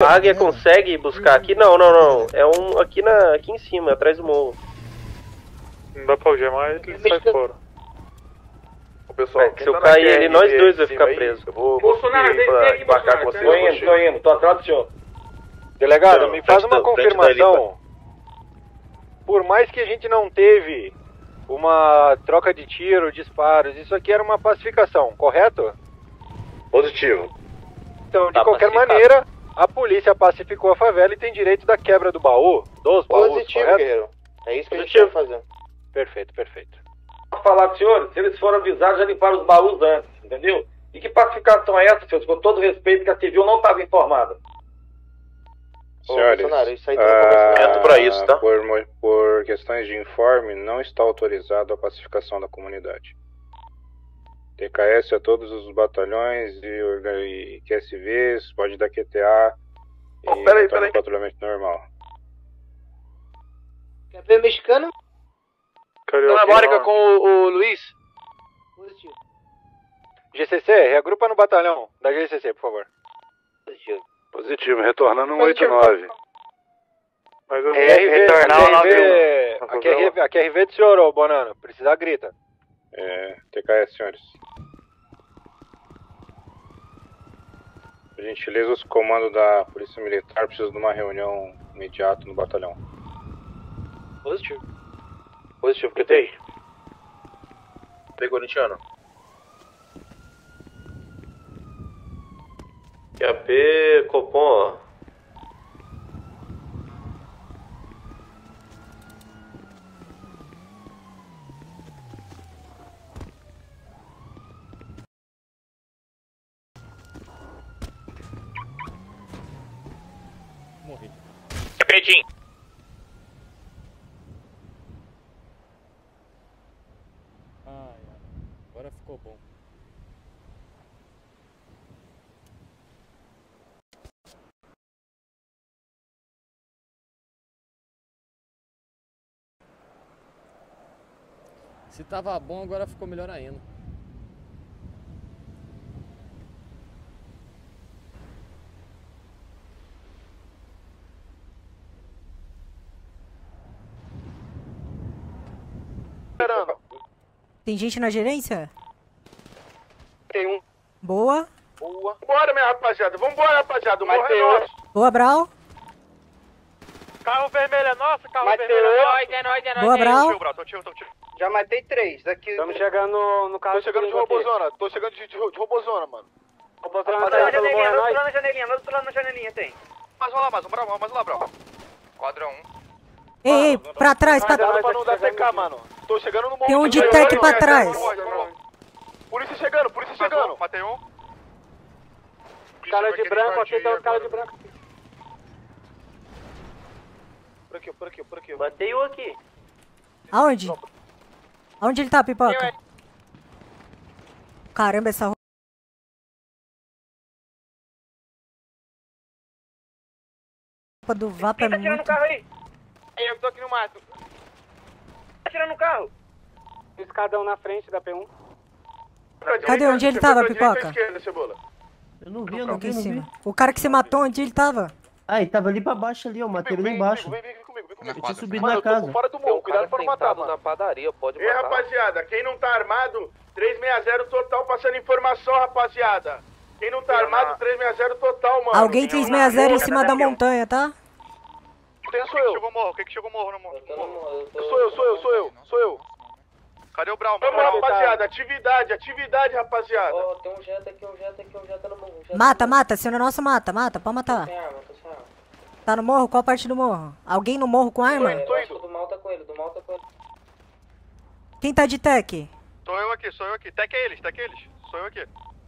A águia consegue buscar aqui? Não. É um aqui em cima, atrás do morro. Não dá pra algemar, ele sai fora. Ô, pessoal, se eu cair ele, nós dois vai ficar preso. Eu vou Bolsonaro, conseguir pra embarcar com você. Tô indo, tô atrás do senhor. Delegado, Não, me faz uma confirmação. dali, Por mais que a gente não teve uma troca de tiro, disparos, isso aqui era uma pacificação, correto? Positivo. Então, de qualquer maneira, a polícia pacificou a favela e tem direito da quebra do baú, dos baús, Positivo, correto? guerreiro. É isso que a gente vai fazer. Perfeito, perfeito. Vou falar com os senhores, se eles foram avisados, já limparam os baús antes, entendeu? E que pacificação é essa, senhores? Com todo respeito que a civil não estava informada. Senhores, Bolsonaro, isso aí tá pra isso, tá? por questões de informe, não está autorizado a pacificação da comunidade. TKS a todos os batalhões e QSVs, pode dar QTA e peraí. patrulhamento normal. Quer ver mexicano? Carioca com o Luiz? Positivo. GCC, reagrupa no batalhão da GCC, por favor. Positivo. Positivo, retornando 189. Mas eu retornar o 91. A QRV do senhor, ô Bonano, precisar grita. TKS, senhores. Por gentileza, os comandos da Polícia Militar precisam de uma reunião imediata no batalhão. Positivo. Positivo, que tem? Tem corintiano. QAP, Copom, ó. morri. Peitinho. Agora ficou bom. Se tava bom, agora ficou melhor ainda. Tem gente na gerência? Tem um. Boa. Boa. Bora, minha rapaziada. Vambora, rapaziada. O morro é nosso. Boa, Brau. Carro vermelho é nosso, carro Matei vermelho é outro. nosso. Boa, Brau. Tô tiro. Já matei 3. Aqui. Estamos chegando no carro. Tô chegando de robozona. Tô chegando de robozona, mano. Robozona Vamos tá pular indo, na janelinha, vamos pular na janelinha, tem. Mais um lá, bravo. Quadrão 1. Ei, pra trás, pra Cuidado trás. pra não dar TK, mano. Tô chegando no morro. Tem um de tech pra trás. Polícia chegando. Matei um. Cara de branco, aqui tem um cara de branco. Por aqui. Matei um aqui. Aonde? Aonde ele tá, Pipoca? Caramba, essa roupa do Vapa é Quem tá tirando o muito... carro aí? Eu tô aqui no mato. Tá tirando o carro? Escadão na frente da P1. Cadê? Onde ele tava, Pipoca? Eu não vi, Aqui em cima. O cara que se matou, onde ele tava? Ah, ele tava ali pra baixo ali, eu matei ele lá embaixo. Vem comigo. Eu tinha subido Mano, na eu tô casa. por fora do morro, cuidado pra não matar, mano. na padaria, pode Ei, rapaziada, quem não tá armado, 360 total passando informação, rapaziada. Quem não tá armado, 360 total, mano. Alguém 360 em cima da montanha, tá? Quem sou eu? Quem que chegou morro no morro? Sou eu. Cadê o Brown? Vamos, rapaziada, atividade, rapaziada. Ó, tem um jeta aqui no morro. Mata, se não é nosso, mata, pode matar. Tô sem arma. Tá no morro? Qual parte do morro? Alguém no morro com arma? Tô indo. Do mal tá com ele. Quem tá de tech? Sou eu aqui. Tec é eles. Sou eu aqui.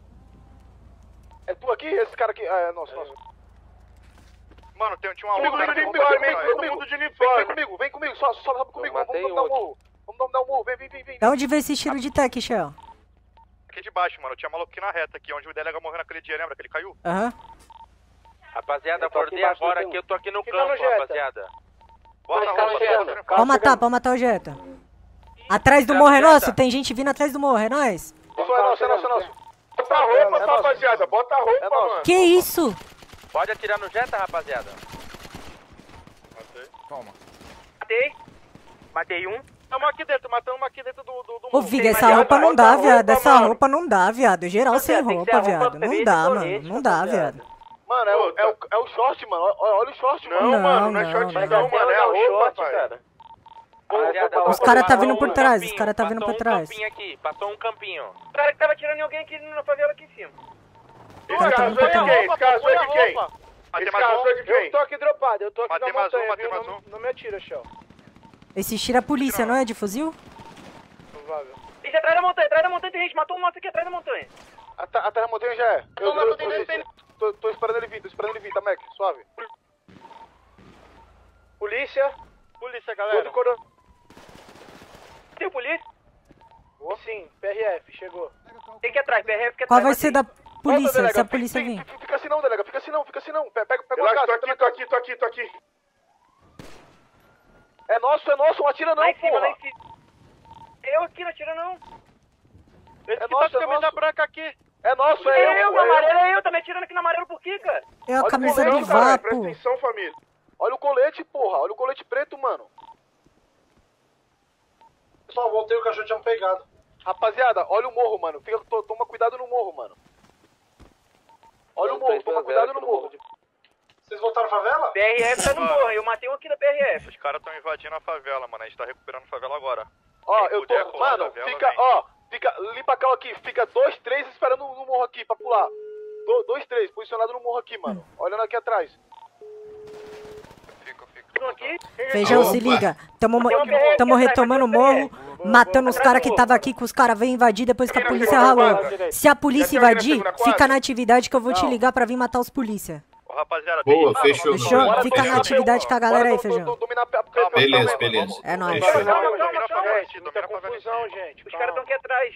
É tu aqui? Esse cara aqui? Ah, é nosso. Mano, tinha uma outra. Todo mundo de uniforme. Vem comigo, só rápido comigo. Vamos dar um morro. Vem. Da onde veio esse estilo de tech, Shell? Aqui de baixo, mano. Tinha maluco aqui na reta, aqui onde o delega morreu naquele dia, lembra que ele caiu? Aham. Rapaziada, acordei agora aqui, eu tô aqui no campo, rapaziada. Bota a roupa. Pode matar o Jetta. Atrás do morro é nosso? Tem gente vindo atrás do morro, é nóis? É nosso. Bota a roupa, rapaziada. Bota a roupa, mano. Que isso? Pode atirar no Jetta, rapaziada. Matei. Toma. Matei. Matei um. Matamos aqui dentro do Ô, Viga, essa roupa não dá, viado. Essa roupa não dá, viado. Geral sem roupa, viado. Não dá, mano. Não dá, viado. Mano, é o short, mano. Olha o short, mano. Não, mano, não é short não, mano. É a roupa, cara. Os caras tá vindo por trás, os caras tá vindo por trás. Passou um campinho. O cara que tava tirando em alguém aqui na favela aqui em cima. Cara, tá vindo por trás. Esse carro é de quem? Esse carro é de quem? Eu tô aqui dropado, eu tô aqui Matei na mais um, montanha, matei viu? mais Não, um. não me atira, Shell. Esse tira a polícia, não é? De fuzil? Provável. Ele atrás da montanha tem gente. Matou um nosso aqui atrás da montanha. Atrás da montanha já é. Tô esperando ele vir, tá, Mac? Suave. Polícia, galera. Tem polícia? Sim, PRF, chegou. Tem que ir atrás, PRF que é Qual vai ser da polícia, se a polícia vir? Fica assim não, delega, fica assim não. Pega o carro. Tô aqui. É nosso, não atira não, lá em cima, porra. lá em cima. Eu aqui, não atira não. É nosso, camisa branca aqui. É nosso, é eu. No amarelo é eu, tá me atirando aqui no amarelo por quê, cara? É a camisa do Vapo. Presta atenção, família. Olha o colete, porra. Olha o colete preto, mano. Só voltei, o cachorro tinha me pegado. Rapaziada, olha o morro, mano. Toma cuidado no morro, mano. Olha o morro, toma cuidado no morro. Vocês voltaram a favela? PRF tá no morro, eu matei um aqui da PRF. Os caras estão invadindo a favela, mano. A gente tá recuperando a favela agora. Ó, Quem eu puder tô. colar Mano, da vela, fica, vem. ó. Limpa a cal aqui. Fica 2, 3 esperando no morro aqui pra pular. 2, 3, posicionado no morro aqui, mano. Olhando aqui atrás. Um aqui. Feijão, se liga. Tamo retomando o morro, matando os caras que tava aqui, que os caras vêm invadir depois que a polícia ralou. Se a polícia invadir, fica na atividade que eu vou te ligar pra vir matar os polícia. Ô, rapaziada, Boa, fechou. Fechou? Fica na atividade com a galera aí, Feijão. Beleza, beleza. É nóis. Fechou. Muita confusão, gente. Os caras tão aqui atrás.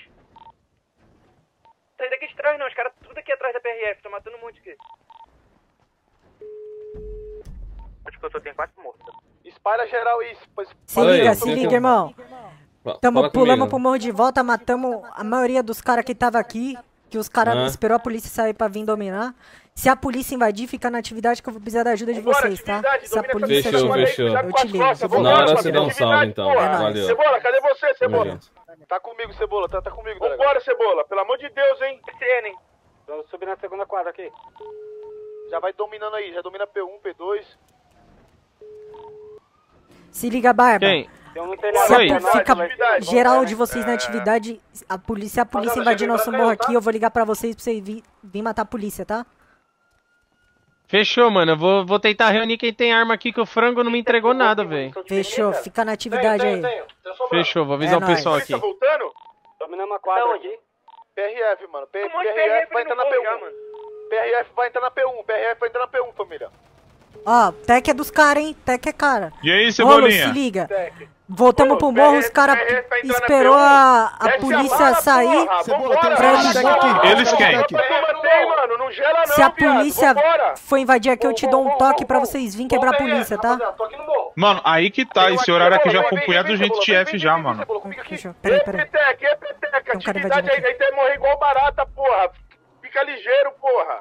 Sai daqui de trás não, os caras tudo aqui atrás da PRF, tô matando um monte aqui. Acho que eu só tenho 4 mortos. Espalha geral isso. Se liga, irmão. Pulamos pro morro de volta, matamos a maioria dos caras que tava aqui, que os caras esperou a polícia sair pra vir dominar. Se a polícia invadir, fica na atividade que eu vou precisar da ajuda de vocês, tá? Se a polícia Fechou. eu te ligo. Na hora você dá um salve, então. Valeu. Cebola, cadê você, Cebola? Tamo junto. Tá comigo, Cebola, tá comigo. Vambora, Cebola, pelo amor de Deus, hein? hein? Vamos subir na segunda quadra aqui. Já vai dominando aí, já domina P1, P2. Se liga, Barba. Quem? Fica geral de vocês na atividade. Se a polícia invadir nosso morro aqui, eu vou ligar pra vocês pra vocês vir matar a polícia, tá? Fechou, mano. Eu vou tentar reunir quem tem arma aqui, que o frango não me entregou nada, velho. Fechou, fica na atividade aí. Fechou, vou avisar o pessoal aqui. Tá voltando? Dominamos uma quadra aqui. PRF, mano. PRF vai entrar na P1. PRF vai entrar na P1. PRF vai entrar na P1, família. Ó, Tec é dos caras, hein? Tec é cara. E aí, Rolo, se liga. Voltamos pro morro, os caras esperou a polícia sair. Eles quem? Se a polícia for invadir aqui, eu te dou um toque pra vocês virem quebrar a polícia, tá? Mano, aí que tá. Esse horário aqui já acompanhado do gente TF já, mano. Fechou. Peraí. Peteca, atividade aí vai morrer igual barata, porra. Fica ligeiro, porra.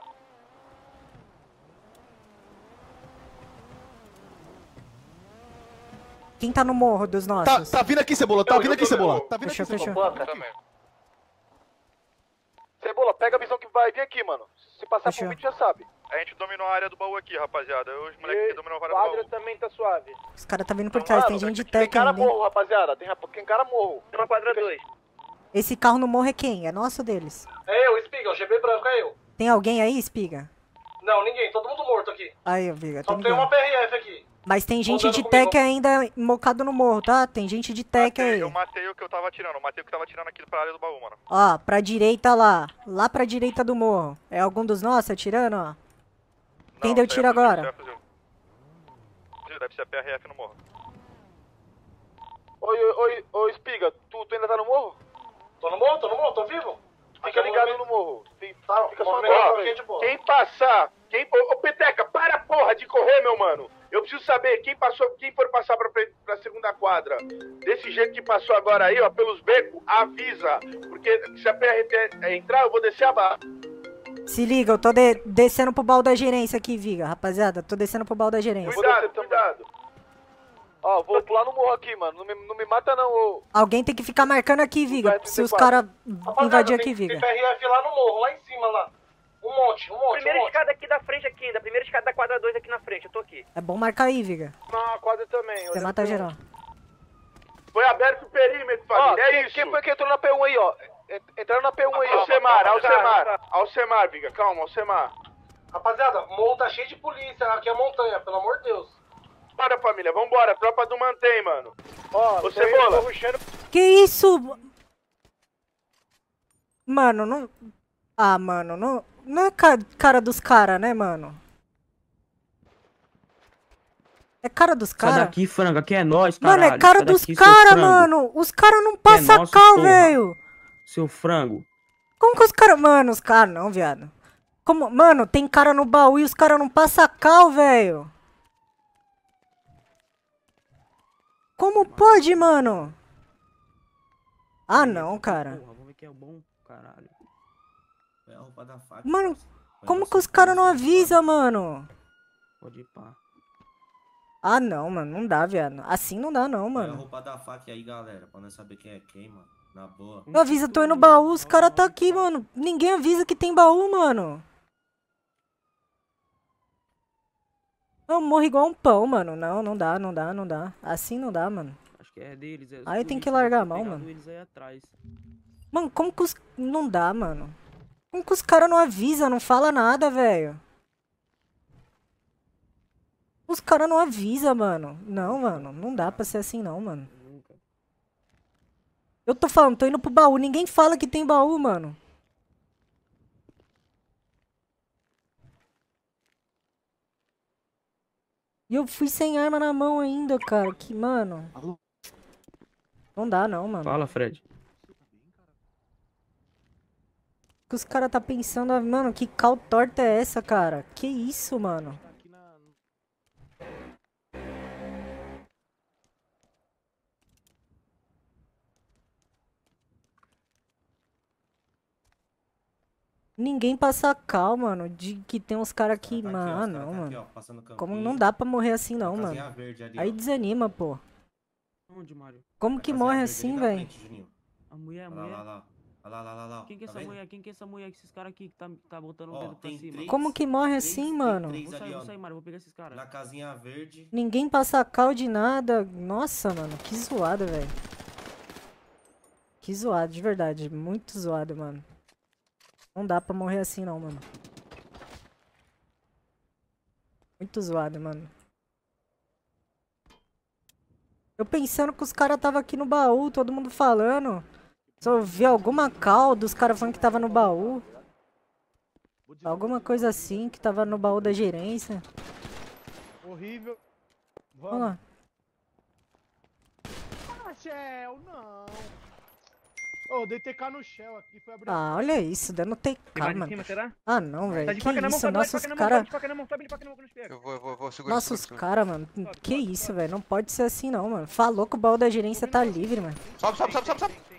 Quem tá no morro dos nossos? Tá vindo aqui, Cebola. Tá vindo aqui, Cebola. Fechou. Cebola, pega a visão que vai vir aqui, mano. Se passar por mim, já sabe. A gente dominou a área do baú aqui, rapaziada. Os moleques aqui dominou a área do baú. Quadra também tá suave. Os caras tá vindo por trás, tem gente de Tec Tem cara ainda, hein? morro, rapaziada. Tem cara morro. Tô na quadra 2. Esse carro no morro é quem? É nosso ou deles? É eu, Espiga. O GP branco é eu. Tem alguém aí, Espiga? Não, ninguém. Todo mundo morto aqui. Aí, Viga, Só tem uma PRF aqui. Mas tem gente de Tec ainda mocado no morro, tá? Tem gente de Tec aí. Eu matei o que eu tava atirando. Eu matei o que tava atirando aqui pra área do baú, mano. Ó, pra direita lá. Lá pra direita do morro. É algum dos nossos atirando, ó? Quem deu tiro agora? Deve ser a PRF no morro. Oi, Espiga. Tu ainda tá no morro? Tô no morro, tô vivo. Fica ligado no morro. Fica só andando. Quem passar... Ô, Peteca, para porra de correr, meu mano. Eu preciso saber quem for passar pra segunda quadra. Desse jeito que passou agora aí, ó, pelos becos, avisa. Porque se a PRF entrar, eu vou descer a barra. Se liga, eu tô descendo pro baú da gerência aqui, Viga, rapaziada. Tô descendo pro baú da gerência. Cuidado. Ó, vou pular no morro aqui, mano. Não me mata, não, ô. Alguém tem que ficar marcando aqui, Viga. Se os caras invadir aqui, Viga. Tem PRF lá no morro, lá em cima, lá. Um monte. Primeira escada aqui da frente aqui ainda. Primeira escada da quadra 2 aqui na frente, eu tô aqui. É bom marcar aí, Viga. Na quadra também. Você mata geral. Foi aberto o perímetro, família. É isso. Quem foi que entrou na P1 aí, ó? Entraram na P1 aí, ó. Alcemar, Viga. Calma, Alcemar. Rapaziada, o morro tá cheio de polícia. Aqui é montanha, pelo amor de Deus. Bora, família, vambora. Tropa do Mantém, mano. Ó, ô Cebola. Que isso? Mano, não... Ah, mano, não é cara dos caras, né, mano? É cara dos caras? Sai daqui, frango, aqui é nós, caralho. Mano, é cara dos caras, mano. Os caras não passam cal, velho. Seu frango. Como que os caras... Mano, os caras não, viado. Como... Mano, tem cara no baú e os caras não passam cal, velho. Como pode, mano? Ah, não, cara. Vamos ver que é bom, caralho. Mano, como que os caras não avisam, mano? Pode ir pá. Ah, não, mano. Não dá, viado. Assim não dá, não, mano. É a roupa da faca aí, galera. Pra nós saber quem é quem, mano. Na boa. Eu aviso, tô indo no baú. Os caras tá aqui, mano. Ninguém avisa que tem baú, mano. Eu morro igual um pão, mano. Não dá. Assim não dá, mano. Acho que é deles. Aí tem que largar a mão, mano. Eles aí atrás. Mano, como que os... Não dá, mano. Como que os caras não avisam, não fala nada, velho? Os caras não avisam, mano. Não, mano. Não dá pra ser assim, não, mano. Eu tô falando, tô indo pro baú. Ninguém fala que tem baú, mano. E eu fui sem arma na mão ainda, cara. Que, mano... Não dá, não, mano. Fala, Fred. O que os caras tá pensando... Mano, que cal torta é essa, cara? Que isso, mano? Ninguém passa cal, mano, de que tem uns caras aqui, mano. Ah, não, mano. Como não dá pra morrer assim, não, mano. Aí desanima, pô. Onde, Mário? Como que morre assim, velho? A mulher. Lá. Quem que é essa mulher? Quem que é essa mulher? Esses caras aqui que tá botando o dedo pra cima. Como que morre assim, mano? Vou sair, Mário. Vou pegar esses caras. Na casinha verde. Ninguém passa cal de nada. Nossa, mano. Que zoado, velho. Que zoado, de verdade. Muito zoado, mano. Não dá pra morrer assim, não, mano. Muito zoado, mano. Eu pensando que os caras tava aqui no baú, todo mundo falando. Só vi alguma cal dos caras falando que tava no baú. Alguma coisa assim, que tava no baú da gerência. Horrível. Vamos lá. Ah, Shell, não. Ô, dei TK no Shell aqui, foi abrir. Ah, olha isso, dando TK, mano. Cima, será? Ah, não, velho. Tá de Que faca na mão, isso, sobe nossos de caras... faca na mão, sobe de faca na mão que nos pega. Eu vou segurar. Nossos caras, mano. Que isso, velho. Não pode ser assim, não, mano. Falou que o baú da gerência tá livre, mano. Sobe.